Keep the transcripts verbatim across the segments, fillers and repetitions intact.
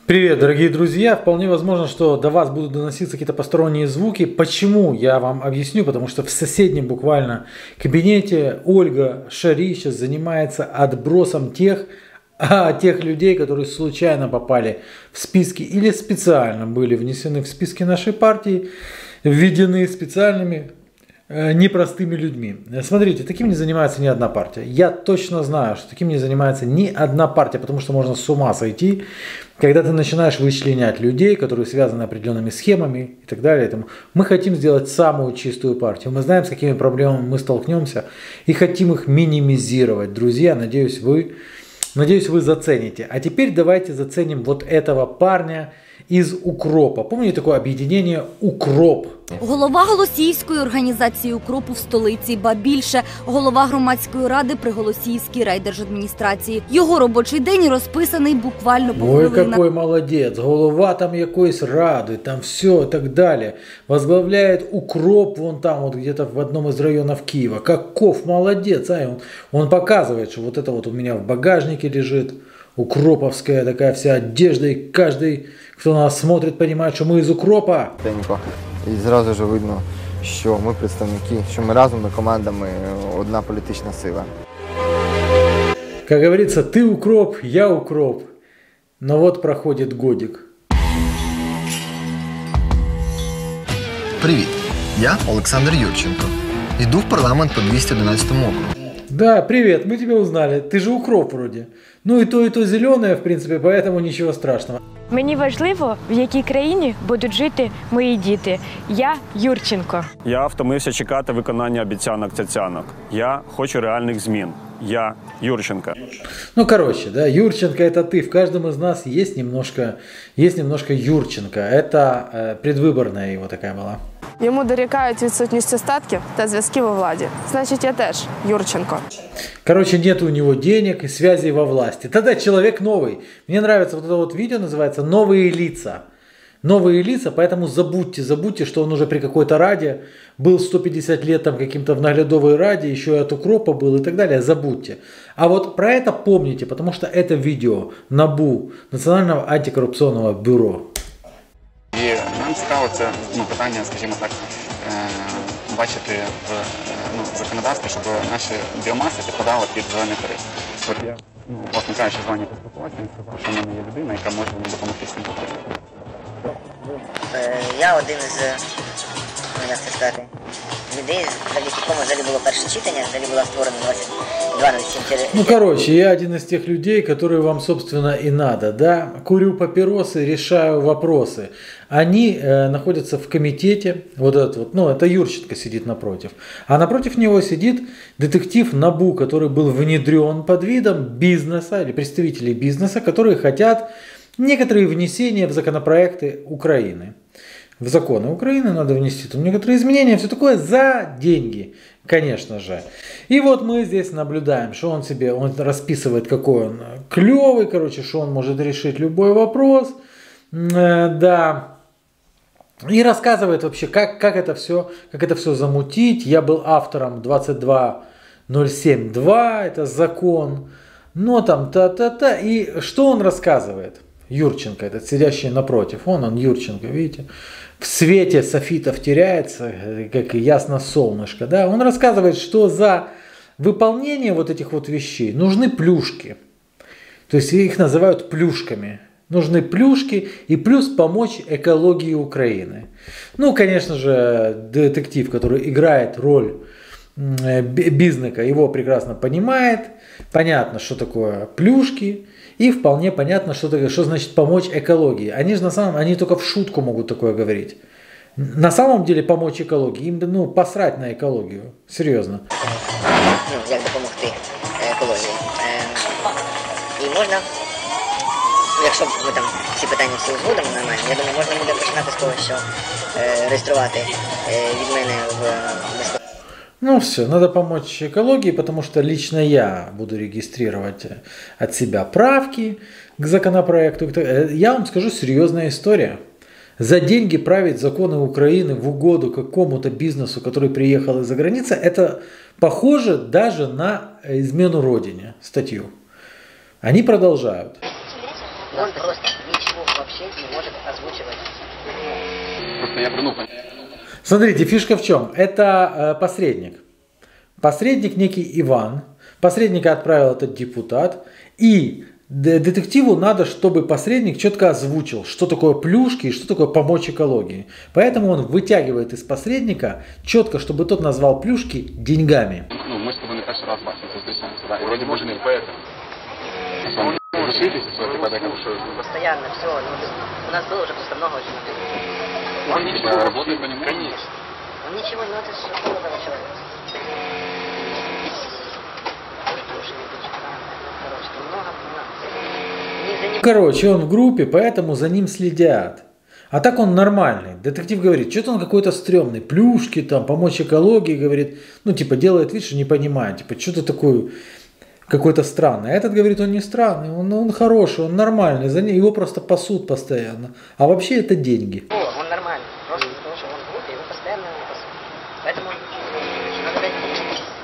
Привет, дорогие друзья! Вполне возможно, что до вас будут доноситься какие-то посторонние звуки. Почему? Я вам объясню, потому что в соседнем буквально кабинете Ольга Шари сейчас занимается отбросом тех, а, тех людей, которые случайно попали в списки или специально были внесены в списки нашей партии, введены специальными непростыми людьми. Смотрите, таким не занимается ни одна партия. Я точно знаю, что таким не занимается ни одна партия, потому что можно с ума сойти, когда ты начинаешь вычленять людей, которые связаны определенными схемами и так далее. Мы хотим сделать самую чистую партию. Мы знаем, с какими проблемами мы столкнемся, и хотим их минимизировать. Друзья, надеюсь, вы, надеюсь, вы зацените. А теперь давайте заценим вот этого парня из Укропа. Помните такое об'єднання «Укроп»? Голова Голосіївської організації «Укропу» в столиці, ба більше, голова громадської ради при Голосіївській райдержадміністрації. Його робочий день розписаний буквально по хвилинах. Ой, какой молодець, голова там якоїсь ради, там все и так далее. Возглавляет «Укроп» вон там, вот где-то в одном из районов Киева. Каков молодец, а? Он, он показывает, что вот это вот у меня в багажнике лежит. Укроповская такая вся одежда, и каждый, кто нас смотрит, понимает, что мы из Укропа. І зразу ж видно, що ми представники, що ми разом, ми командами, одна політична сила. Как говорится, ты укроп, я укроп. Но вот проходит годик. Привіт, я Олександр Юрченко. Иду в парламент по двести одиннадцатому округу. Да, привет, мы тебя узнали. Ты же укроп вроде. Ну и то, и то зеленое, в принципе, поэтому ничего страшного. Мені важливо, в якій країні будуть жити мої діти. Я Юрченко. Я втомився чекати виконання обіцянок-цяцянок. Я хочу реальних змін. Я Юрченко. Ну, короче, да, Юрченко это ты. В каждом из нас есть немножко, есть немножко Юрченко. Это э, предвыборная его такая была. Йому дорікають відсутністю статків та зв'язків у владі. Значить, я теж Юрченко. Короче, нет у него денег и связей во власти. Тогда человек новый. Мне нравится вот это вот видео, называется «Новые лица». Новые лица, поэтому забудьте, забудьте, что он уже при какой-то раде был сто пятьдесят лет там каким-то в наглядовой раде, еще и от Укропа был и так далее. Забудьте. А вот про это помните, потому что это видео НАБУ, Национального антикоррупционного бюро. І нам цікаво це ну, питання, скажімо так, е, бачити в ну, законодавстві, щоб наші біомаси підпадали під зелений тариф. От я, ну, власне кажучи, з вами поспілкувався, він сказав, що в мене є людина, яка може мені допомогти з цим питанням. Я один із, ну як це сказати, людей, завдяки якому взагалі було перше читання, взагалі була створена двадцять два ноль сім. Ну, короче, я один из тех людей, которые вам, собственно, и надо, да. Курю папиросы, решаю вопросы. Они э, находятся в комитете, вот этот вот, ну, это Юрченко сидит напротив. А напротив него сидит детектив НАБУ, который был внедрен под видом бизнеса или представителей бизнеса, которые хотят некоторые внесения в законопроекты Украины. В законы Украины надо внести там некоторые изменения, все такое за деньги, конечно же. И вот мы здесь наблюдаем, что он себе, он расписывает, какой он клевый, короче, что он может решить любой вопрос, э, да. И рассказывает вообще, как, как, это все, как это все замутить. Я был автором двадцать два ноль семь два, это закон, но там та-та-та. И что он рассказывает? Юрченко, этот сидящий напротив, он, он Юрченко, видите, в свете софитов теряется, как ясно солнышко, да, он рассказывает, что за выполнение вот этих вот вещей нужны плюшки, то есть их называют плюшками, нужны плюшки и плюс помочь экологии Украины. Ну, конечно же, детектив, который играет роль бизнеса, его прекрасно понимает, понятно, что такое плюшки. И вполне понятно, что, такое, что значит помочь экологии. Они же на самом они только в шутку могут такое говорить. На самом деле помочь экологии, им ну, посрать на экологию. Серьезно. Ну, як допомогти екології. І можна, якщо ви там всі питання всі узгодимо нормально, я думаю, можна буде починати з того, що реєструвати від мене в безкоштовно. Ну все, надо помочь экологии, потому что лично я буду регистрировать от себя правки к законопроекту. Я вам скажу, серьезная история. За деньги править законы Украины в угоду какому-то бизнесу, который приехал из-за границы, это похоже даже на измену родине, статью. Они продолжают. Он просто ничего может озвучивать. Просто я ну, Смотрите, фишка в чем? Это э, посредник. Посредник некий Иван. Посредника отправил этот депутат. И детективу надо, чтобы посредник четко озвучил, что такое плюшки и что такое помочь экологии. Поэтому он вытягивает из посредника четко, чтобы тот назвал плюшки деньгами. Ну, мы с тобой не первый раз бачимся, встречаемся, да, и вроде бы не поэтому. Разрешитесь, что это поэтому? Постоянно, все. Ну, у нас было уже просто много очень. Он ничего работает по нему? Конечно. Он ничего, ну это же холодного человека. Короче, он в группе, поэтому за ним следят. А так он нормальный. Детектив говорит, что-то он какой-то стрёмный. Плюшки там, помочь экологии, говорит. Ну, типа, делает вид, что не понимает. Типа, что-то такое какой-то странный. А этот говорит, он не странный, он, он хороший, он нормальный. За ним, его просто пасут постоянно. А вообще это деньги. О, он нормальный. Просто потому что он в группе, его постоянно пасут. Поэтому надо дать помощь.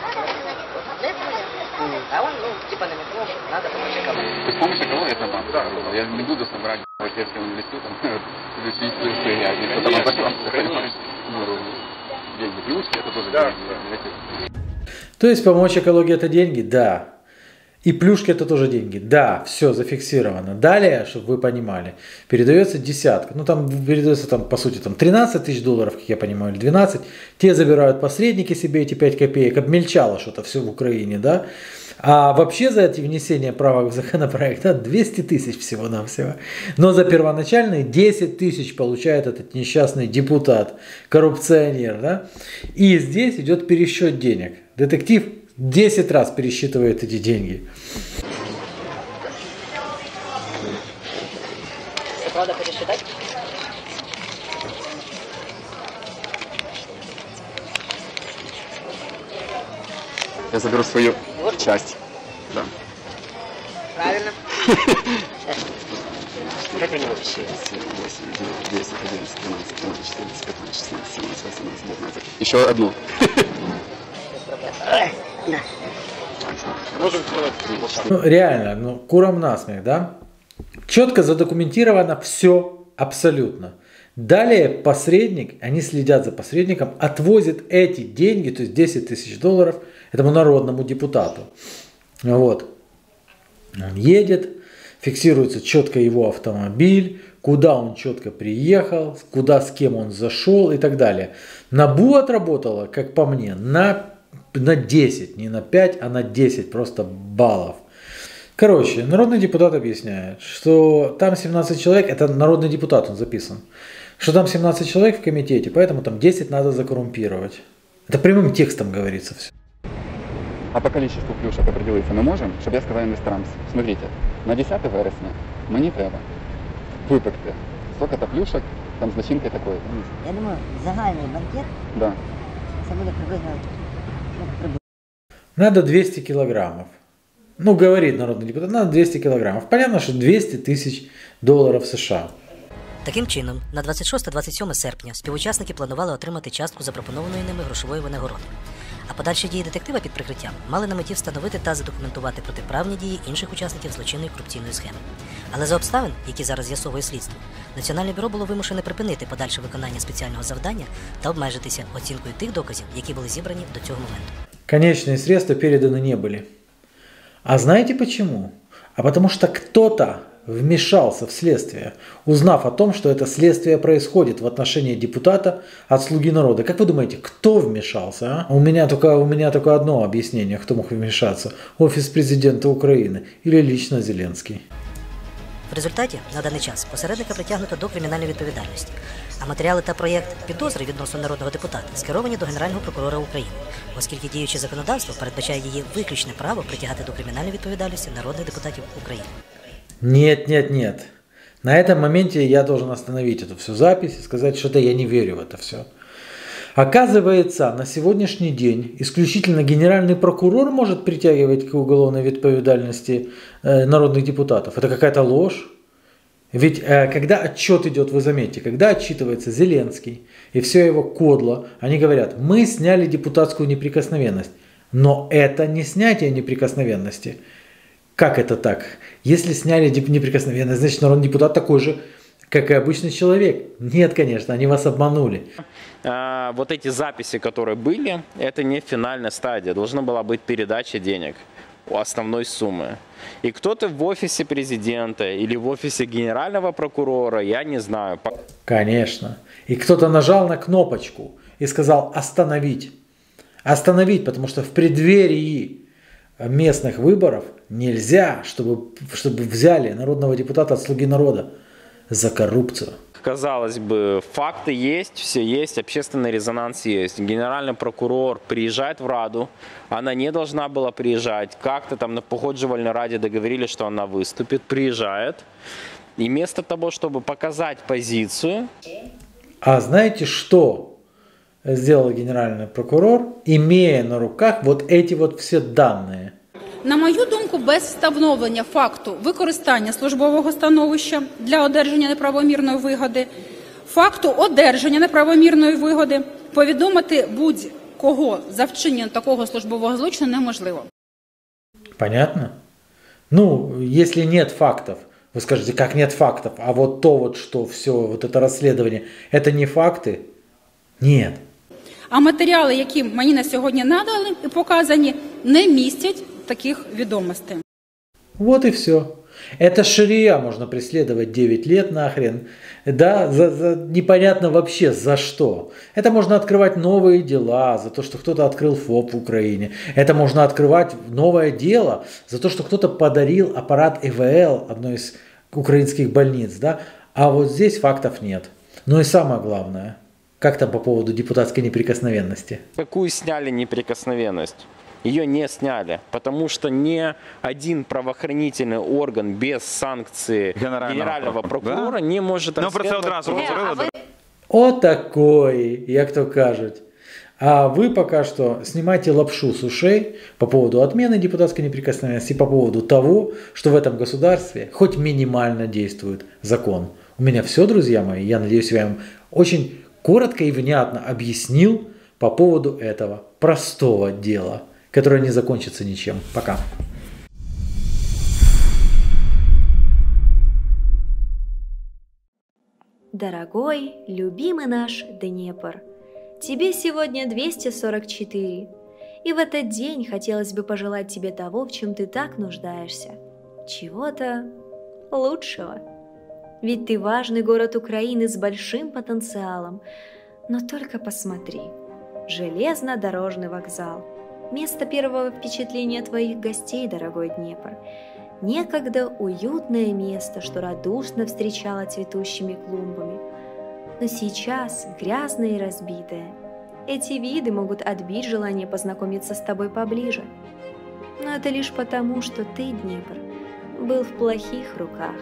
А он, ну, типа, намекнул, что надо помочь экологии. То есть помощь экологии это вам, да? Я не буду собрать, если он в лесу, там, включить плюсы, я не кто-то вам закрасил, понимаешь? Ну, деньги, плюшки, это тоже деньги. То есть помочь экологии это деньги? Да. И плюшки это тоже деньги. Да, все зафиксировано. Далее, чтобы вы понимали, передается десятка. Ну там передается там, по сути, там тринадцать тысяч долларов, как я понимаю, или двенадцать. Те забирают посредники себе эти пять копеек. Обмельчало что-то все в Украине, да. А вообще за эти внесения правок в законопроект да, двести тысяч всего-навсего. Но за первоначальные десять тысяч получает этот несчастный депутат, коррупционер. Да? И здесь идет пересчет денег. Детектив десять раз пересчитывает эти деньги. Это правда пересчитать? Я заберу свою часть. Да. Правильно. Как они вообще? семь, восемь, девять, десять, одиннадцать, двенадцать, тринадцать, четырнадцать, пятнадцать, шестнадцать, семнадцать, восемнадцать, девятнадцать. Еще одну. Ну, реально, ну, курам насмех, да? Четко задокументировано все абсолютно. Далее посредник, они следят за посредником, отвозит эти деньги, то есть десять тысяч долларов, этому народному депутату. Вот. Он едет, фиксируется четко его автомобиль, куда он четко приехал, куда с кем он зашел и так далее. НАБУ отработала, как по мне, на, на десять, не на пять, а на десять просто баллов. Короче, народный депутат объясняет, что там семнадцать человек, это народный депутат, он записан, что там семнадцать человек в комитете, поэтому там десять надо закоррумпировать. Это прямым текстом говорится все. А по количеству плюшок определиться мы можем, щоб я сказав інвесторам, смотрите, на десяте вересня мені треба випекти столько-то плюшок, там з начинкою такою. Я думаю, загальний банкет, да. Це буде приблизно, ну, приблизно. Надо двести килограммов. Ну, говорит народный депутат, надо двести килограммов. Понятно, что двести тысяч долларов США. Таким чином, на двадцять шосте - двадцять сьоме серпня співучасники планували отримати частку запропонованої ними грошової винагороди. А подальші дії детектива під прикриттям мали на меті встановити та задокументувати протиправні дії інших учасників злочинної корупційної схеми. Але за обставин, які зараз з'ясовує слідство, Національне бюро було вимушене припинити подальше виконання спеціального завдання та обмежитися оцінкою тих доказів, які були зібрані до цього моменту. Конечные средства переданы не были. А знаете почему? А потому что кто-то вмешался в следствие, узнав о том, что это следствие происходит в отношении депутата от «Слуги народа». Как вы думаете, кто вмешался? А? У меня только, у меня только одно объяснение, кто мог вмешаться. Офис президента Украины или лично Зеленский. В результаті, на даний час, посередника притягнуто до кримінальної відповідальності, а матеріали та проєкт підозри відносно народного депутата скеровані до Генерального прокурора України, оскільки діюче законодавство передбачає її виключне право притягати до кримінальної відповідальності народних депутатів України. Нет, нет, нет. На этом моменте я должен остановить эту всю запись и сказать, что-то я не верю в это все. Оказывается, на сегодняшний день исключительно генеральный прокурор может притягивать к уголовной ответственности э, народных депутатов. Это какая-то ложь. Ведь э, когда отчет идет, вы заметите, когда отчитывается Зеленский и все его кодло, они говорят, мы сняли депутатскую неприкосновенность. Но это не снятие неприкосновенности. Как это так? Если сняли неприкосновенность, значит народный депутат такой же как и обычный человек. Нет, конечно, они вас обманули. А, вот эти записи, которые были, это не финальная стадия. Должна была быть передача денег у основной суммы. И кто-то в офисе президента или в офисе генерального прокурора, я не знаю. Конечно. И кто-то нажал на кнопочку и сказал «остановить». Остановить, потому что в преддверии местных выборов нельзя, чтобы, чтобы взяли народного депутата от «Слуги народа» за коррупцию. Казалось бы, факты есть, все есть, общественный резонанс есть. Генеральный прокурор приезжает в Раду, она не должна была приезжать. Как-то там на Погоджувальной раде договорились, что она выступит, приезжает. И вместо того, чтобы показать позицию... А знаете, что сделал генеральный прокурор, имея на руках вот эти вот все данные? На мою думку, без встановлення факту використання службового становища для одержання неправомірної вигоди, факту одержання неправомірної вигоди, повідомити будь-кого за вчинення такого службового злочину неможливо. Понятно? Ну, если нет фактов, вы скажете, как нет фактов, а вот то вот, что все, вот это расследование, это не факты? Нет. А матеріали, які мені на сьогодні надали і показані, не містять таких ведомостей. Вот и все. Это шария можно преследовать девять лет нахрен. Да, за, за непонятно вообще за что. Это можно открывать новые дела за то, что кто-то открыл ФОП в Украине. Это можно открывать новое дело за то, что кто-то подарил аппарат ИВЛ одной из украинских больниц. Да? А вот здесь фактов нет. Ну и самое главное, как там по поводу депутатской неприкосновенности? Какую сняли неприкосновенность? Ее не сняли, потому что ни один правоохранительный орган без санкции генерального, генерального прокурора да? не может расследовать. Отакої, як то кажуть. А вы пока что снимайте лапшу с ушей по поводу отмены депутатской неприкосновенности, по поводу того, что в этом государстве хоть минимально действует закон. У меня все, друзья мои. Я надеюсь, я вам очень коротко и внятно объяснил по поводу этого простого дела, которое не закончится ничем. Пока. Дорогой, любимый наш Днепр, тебе сегодня двести сорок четыре, и в этот день хотелось бы пожелать тебе того, в чем ты так нуждаешься, чего-то лучшего. Ведь ты важный город Украины с большим потенциалом, но только посмотри, железнодорожный вокзал. Место первого впечатления твоих гостей, дорогой Днепр. Некогда уютное место, что радушно встречало цветущими клумбами. Но сейчас грязное и разбитое. Эти виды могут отбить желание познакомиться с тобой поближе. Но это лишь потому, что ты, Днепр, был в плохих руках.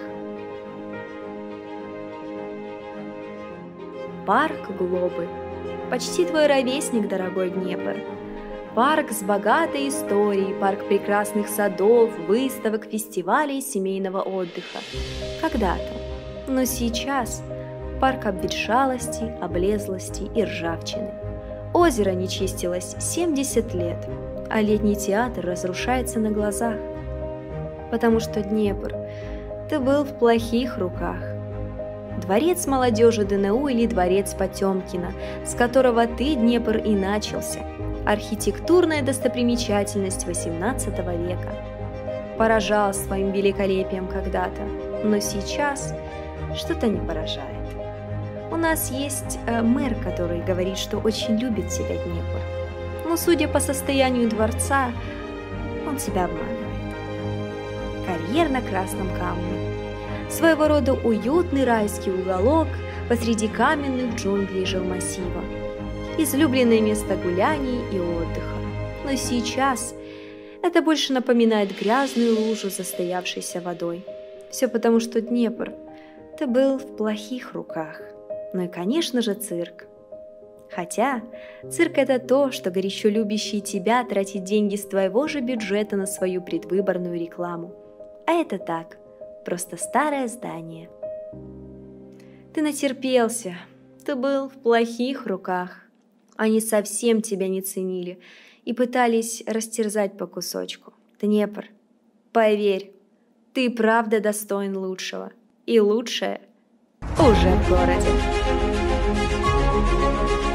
Парк Глобы. Почти твой ровесник, дорогой Днепр. Парк с богатой историей, парк прекрасных садов, выставок, фестивалей, семейного отдыха. Когда-то. Но сейчас парк обветшалости, облезлости и ржавчины. Озеро не чистилось семьдесят лет, а летний театр разрушается на глазах. Потому что, Днепр, ты был в плохих руках. Дворец молодежи ДНУ или дворец Потемкина, с которого ты, Днепр, и начался. Архитектурная достопримечательность восемнадцатого века. Поражал своим великолепием когда-то, но сейчас что-то не поражает. У нас есть э, мэр, который говорит, что очень любит тебя, Днепр. Но судя по состоянию дворца, он себя обманывает. Карьер на красном камне. Своего рода уютный райский уголок посреди каменных джунглей жилмассива. Излюбленное место гуляний и отдыха. Но сейчас это больше напоминает грязную лужу с застоявшейся водой. Все потому, что Днепр, ты был в плохих руках. Ну и, конечно же, цирк. Хотя цирк – это то, что горячо любящий тебя тратит деньги с твоего же бюджета на свою предвыборную рекламу. А это так, просто старое здание. Ты натерпелся, ты был в плохих руках. Они совсем тебя не ценили и пытались растерзать по кусочку. Днепр, поверь, ты правда достоин лучшего. И лучшее уже в городе.